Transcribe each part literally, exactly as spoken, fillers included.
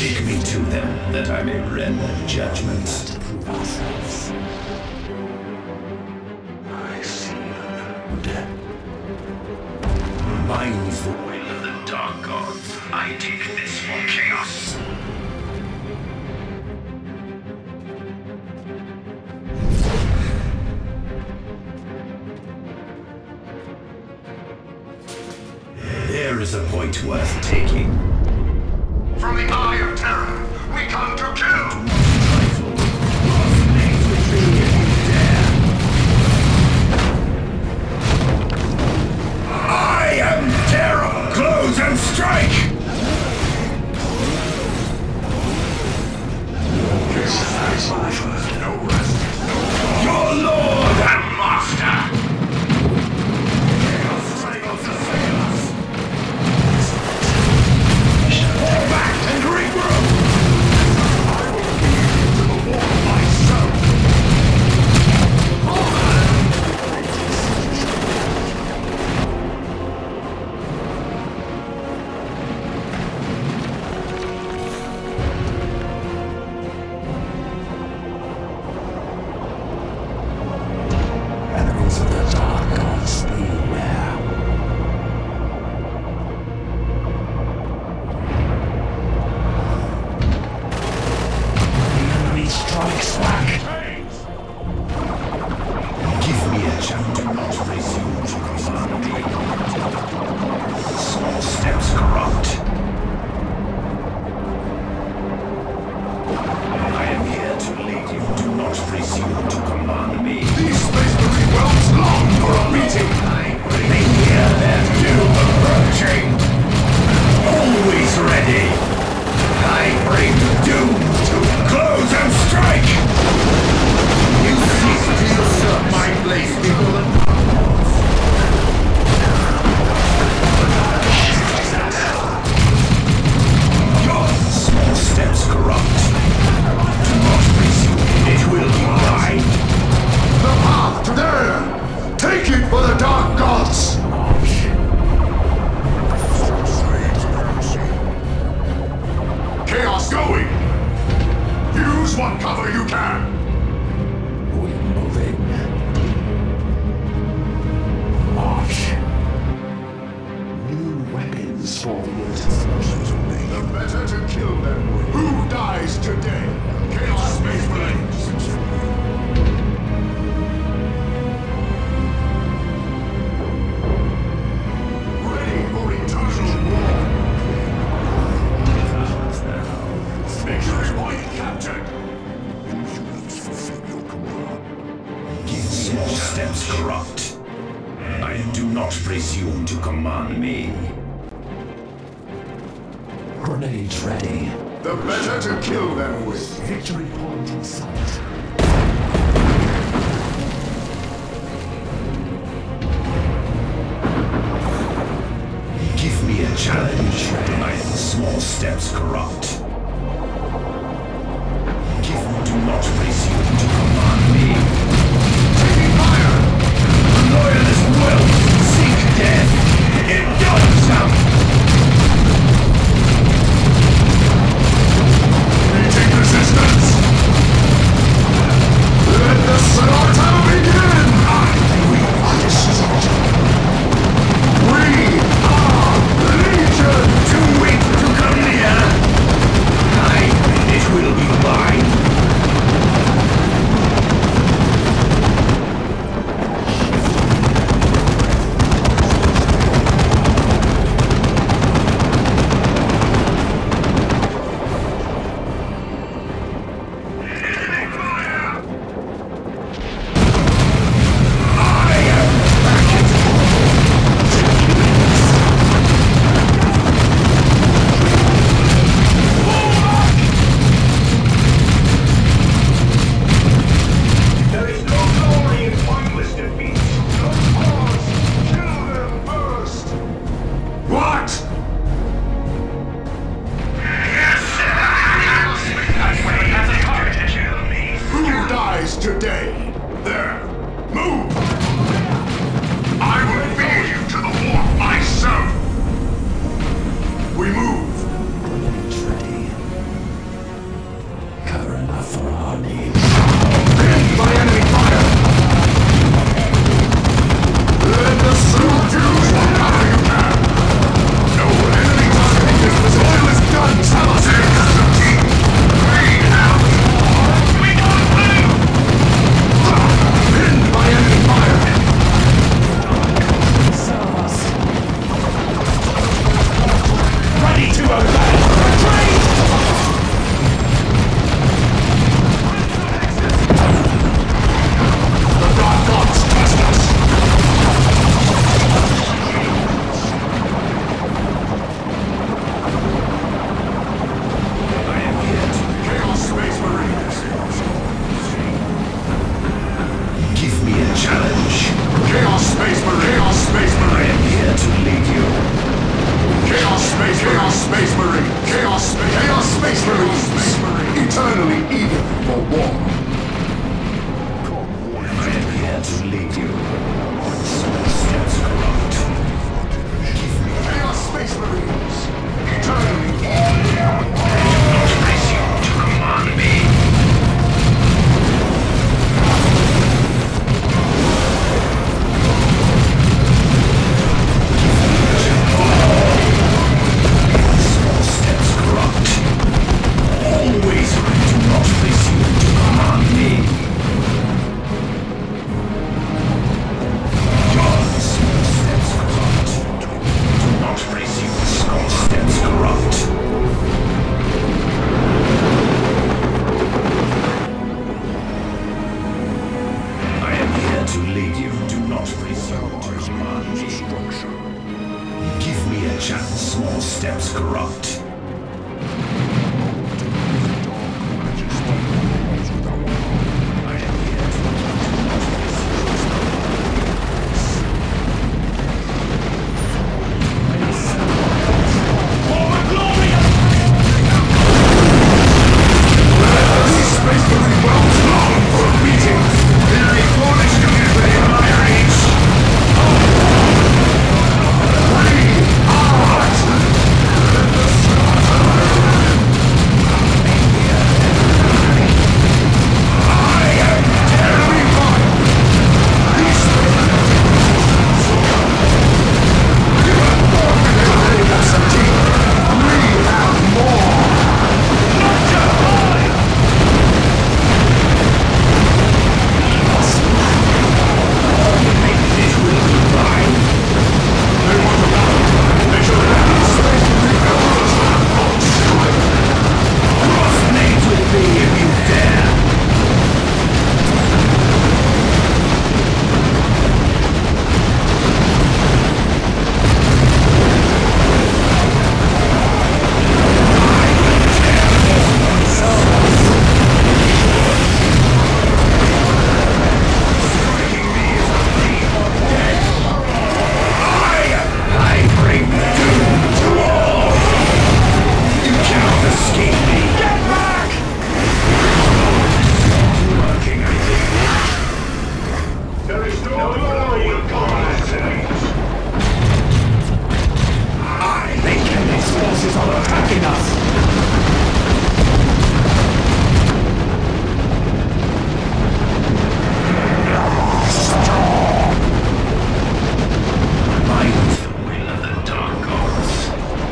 Take me to them, that I may render judgment. To prove ourselves. I see the Mine's the will of the dark gods. I take this for chaos. There is a point worth taking. From the Eye of Terror, we come to kill! I am terror! Close and strike! This is over. No rest. Your lord and master! Back and regroup! I will lead to the wall myself! Enemies of the dark gods beware. The enemy strikes back. Give me a chance. Do not presume to command me. Small steps corrupt. I am here to lead you. Do not presume to command me. These space marine wells long for a meeting! They hear their doom approaching. Always ready. I bring doom to close and strike. You cease to usurp my place, people. Your small steps corrupt. Do not presume it will be mine. The path to there! Take it for the dark gods! Chaos going! Use what cover you can! We're moving. March. New weapons forward. The better to kill them with. Who dies today? Chaos Space Marines! Ready for eternal war! Victory point captured! Give small steps corrupt. I do not presume to command me. Grenades ready. The better to kill them with. Victory point in sight. Give me a challenge. My small steps corrupt. Give do not presume to command me. Taking fire! The loyalist will seek death. It does some. Meeting resistance! Let the slaughter begin! We are destroyed. We are Legion! Too weak to come near. I, it will be mine. Space Marine! Chaos, Chaos Space Marines! Eternally eager for war! I am here to lead you. Small steps corrupt. Chaos Space Marines! Eternally eager for war! I do not presume to command me. Small steps corrupt. Always I do not presume to command me. Small steps corrupt. Do not presume. Small steps corrupt. I am here to lead you. Do not presume to command me. Give me a chance. Small steps corrupt. I am here to do not presume. These Space Marine wells long for a meeting! They'll be foolish to get within my reach! We are I am terrified! These Space You have forfeited capacity! We have more! It will be mine. They want to battle. They shall have these Space Marine wells on strike! Crossblade with me if you dare. I bring doom to all. You cannot escape me. Get back! Working, I think. There is no glory in God's I think these forces are attacking us. Mine is the will of the dark gods.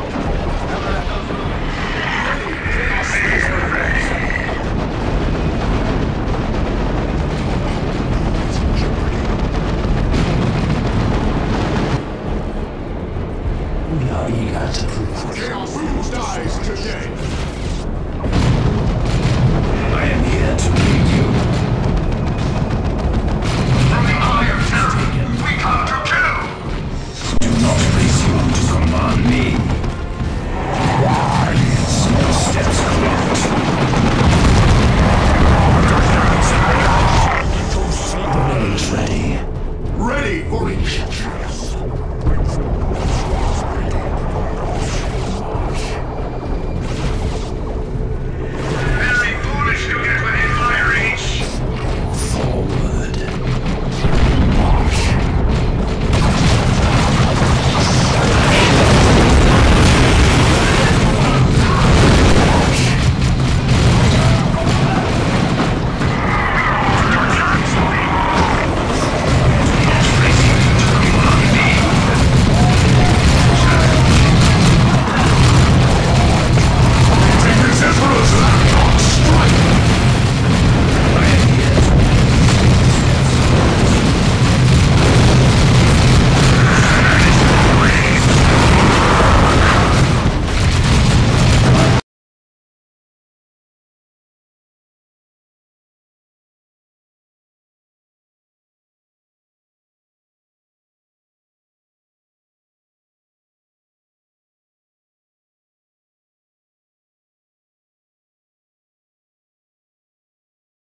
We are eager to prove Chaos who dies today? I am here to lead